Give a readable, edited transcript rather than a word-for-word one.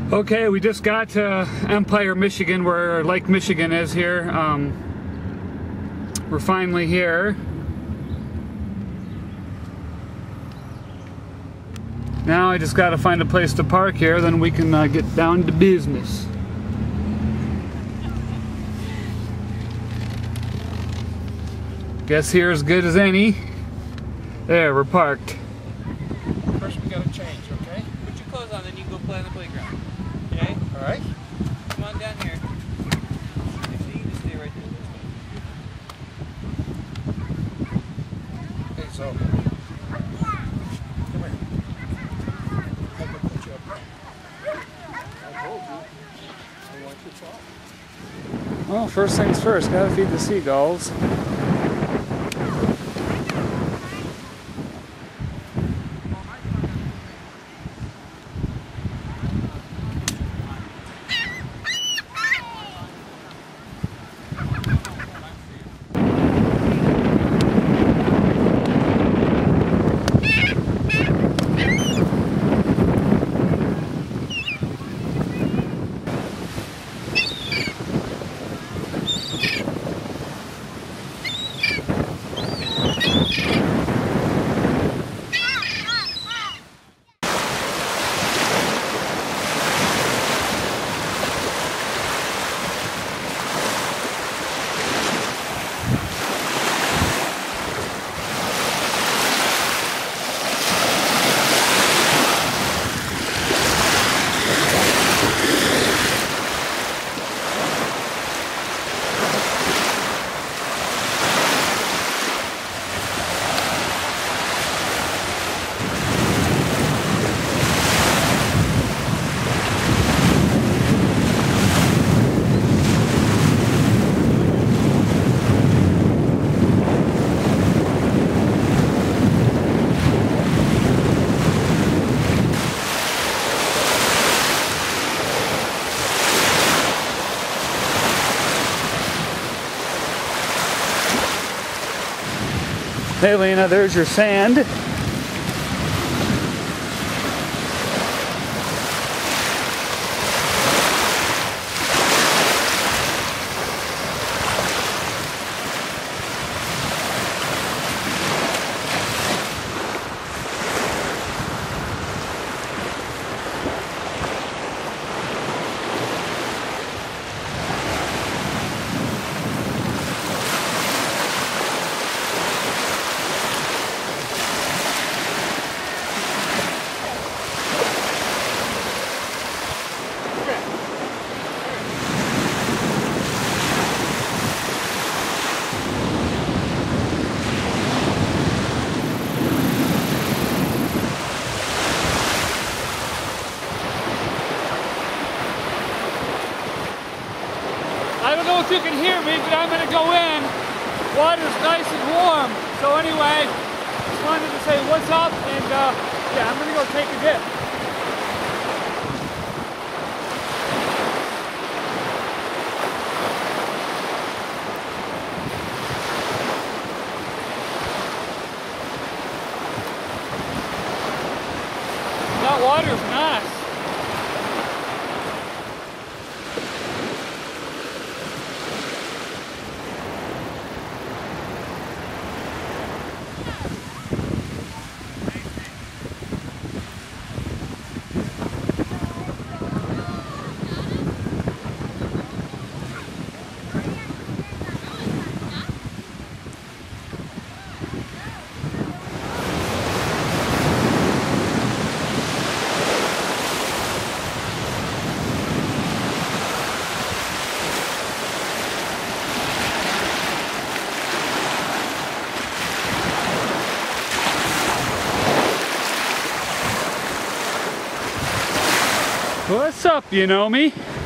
Okay, we just got to Empire, Michigan, where Lake Michigan is here. We're finally here. Now I just got to find a place to park here, then we can get down to business. Guess here as good as any. There, we're parked. First we gotta change, okay? Put your clothes on, then you can go play on the playground. Okay? Alright? Come on down here. Actually, you can just stay right there. Hey, so. Come here. I can put you up there. I told you. I want you to talk. Well, first things first, gotta feed the seagulls. Hey Lena, there's your sand. I don't know if you can hear me, but I'm going to go in. Water's nice and warm. So anyway, just wanted to say what's up, and yeah, I'm going to go take a dip. That water's nice. What's up, you know me?